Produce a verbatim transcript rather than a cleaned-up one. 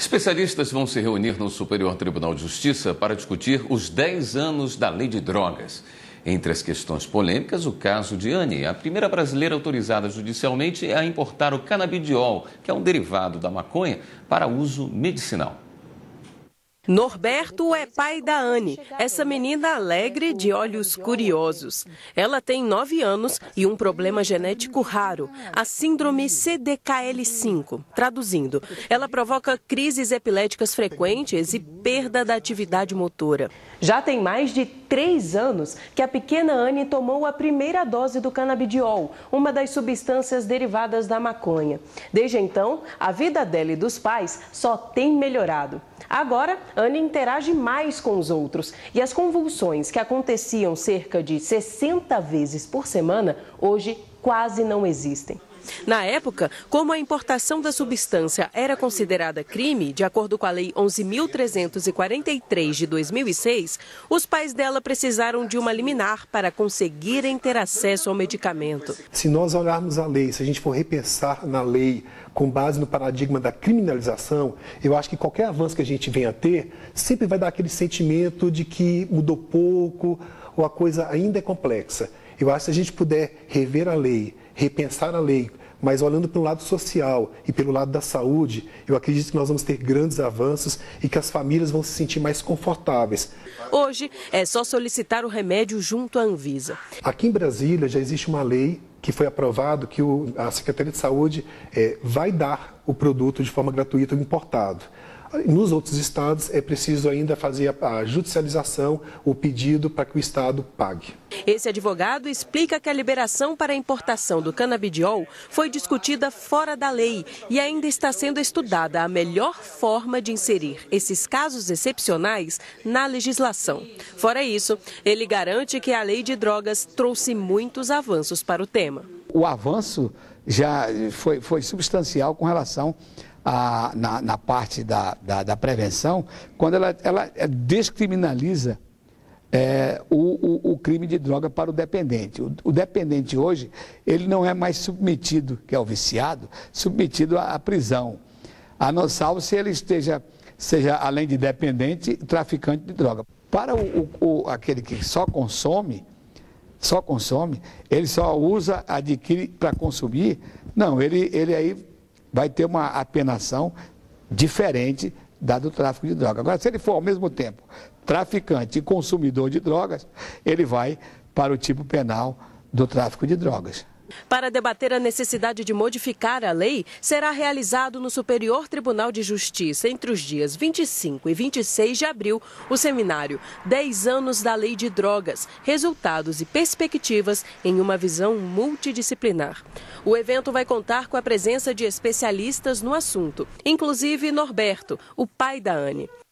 Especialistas vão se reunir no Superior Tribunal de Justiça para discutir os dez anos da Lei de Drogas. Entre as questões polêmicas, o caso de Anne, a primeira brasileira autorizada judicialmente a importar o canabidiol, que é um derivado da maconha, para uso medicinal. Norberto é pai da Anne, essa menina alegre de olhos curiosos. Ela tem nove anos e um problema genético raro, a síndrome C D K L cinco. Traduzindo, ela provoca crises epiléticas frequentes e perda da atividade motora. Já tem mais de três anos que a pequena Anne tomou a primeira dose do canabidiol, uma das substâncias derivadas da maconha. Desde então, a vida dela e dos pais só tem melhorado. Agora, Anne interage mais com os outros e as convulsões que aconteciam cerca de sessenta vezes por semana, hoje quase não existem. Na época, como a importação da substância era considerada crime, de acordo com a Lei onze mil trezentos e quarenta e três de dois mil e seis, os pais dela precisaram de uma liminar para conseguirem ter acesso ao medicamento. Se nós olharmos a lei, se a gente for repensar na lei com base no paradigma da criminalização, eu acho que qualquer avanço que a gente venha a ter, sempre vai dar aquele sentimento de que mudou pouco ou a coisa ainda é complexa. Eu acho que se a gente puder rever a lei, repensar a lei, mas olhando pelo lado social e pelo lado da saúde, eu acredito que nós vamos ter grandes avanços e que as famílias vão se sentir mais confortáveis. Hoje é só solicitar o remédio junto à Anvisa. Aqui em Brasília já existe uma lei que foi aprovado que o, a Secretaria de Saúde é, vai dar o produto de forma gratuita importado. Nos outros estados é preciso ainda fazer a judicialização, o pedido para que o estado pague. Esse advogado explica que a liberação para a importação do canabidiol foi discutida fora da lei e ainda está sendo estudada a melhor forma de inserir esses casos excepcionais na legislação. Fora isso, ele garante que a lei de drogas trouxe muitos avanços para o tema. O avanço já foi, foi substancial com relação A, na, na parte da, da, da prevenção, quando ela, ela descriminaliza é, o, o, o crime de droga para o dependente. O, o dependente hoje, ele não é mais submetido, que é o viciado, submetido à, à prisão, a não salvo se ele esteja, seja além de dependente, traficante de droga. Para o, o, o, aquele que só consome, só consome, ele só usa, adquire para consumir, não, ele, ele aí vai ter uma apenação diferente da do tráfico de drogas. Agora, se ele for ao mesmo tempo traficante e consumidor de drogas, ele vai para o tipo penal do tráfico de drogas. Para debater a necessidade de modificar a lei, será realizado no Superior Tribunal de Justiça, entre os dias vinte e cinco e vinte e seis de abril, o seminário dez anos da Lei de Drogas, resultados e perspectivas em uma visão multidisciplinar. O evento vai contar com a presença de especialistas no assunto, inclusive Norberto, o pai da Anne.